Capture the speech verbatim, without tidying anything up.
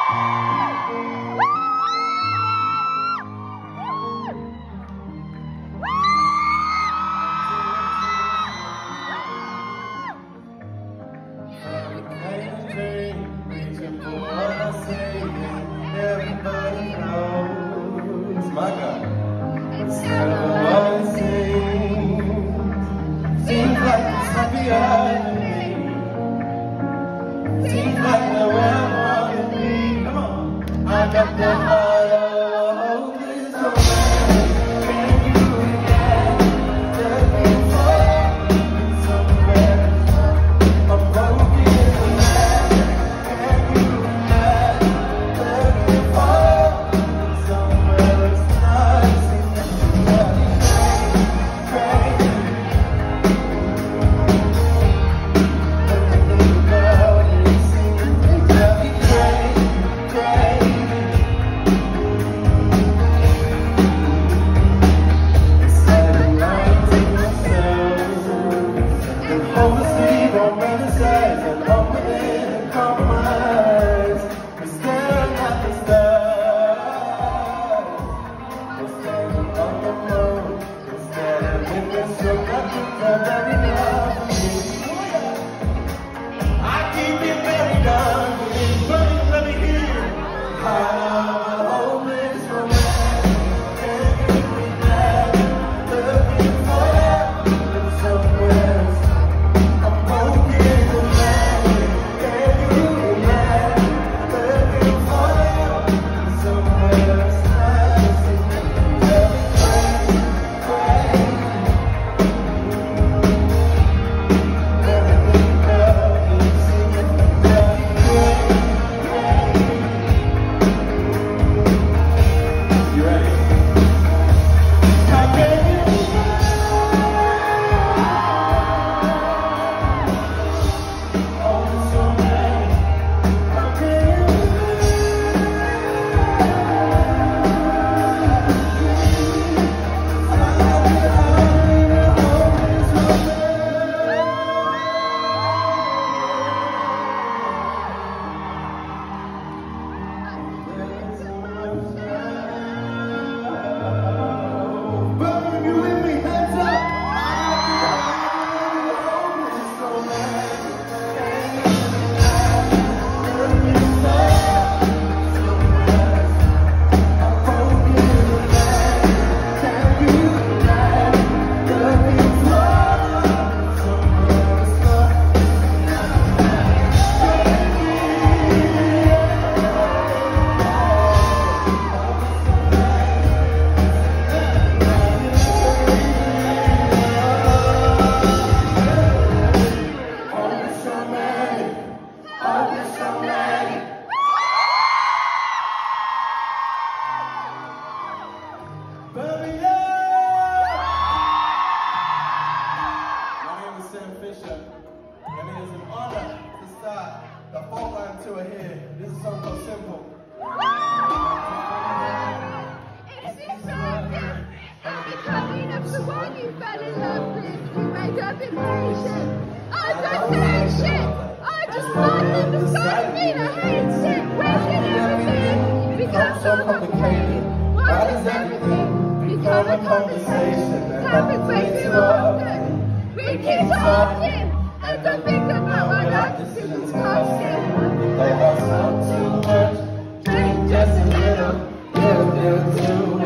Everybody knows my God. It's never seems. Seems like it's happier than me. Seems like nowhere more than me. Come on. I got the heart of a hopeless romantic. Can you imagine? Looking for somewhere. I'm broken mad. Can you imagine? Looking for somewhere it's nice and crazy. The folk line tour here. This is a song called Simple. Is this song coming up the one you fell in love with? You made up impatient. I don't say shit. I just can't understand me. I hate it. Where did everything become so complicated? Why does everything become a conversation that happens way too often? We keep talking and don't think about what our decisions cost him. They hustle too much, drink just a little, little, little too